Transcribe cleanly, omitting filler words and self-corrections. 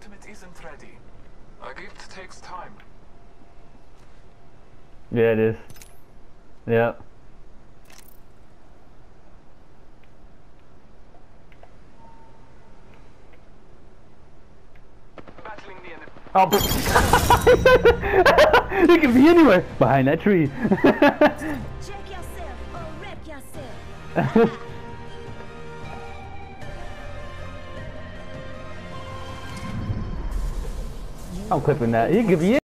ultimate isn't ready. A gift takes time. Yeah, it is. Yeah. Battling the enemy. Oh, but he can be anywhere behind that tree. Check yourself or wreck yourself. I'm clipping that. He could be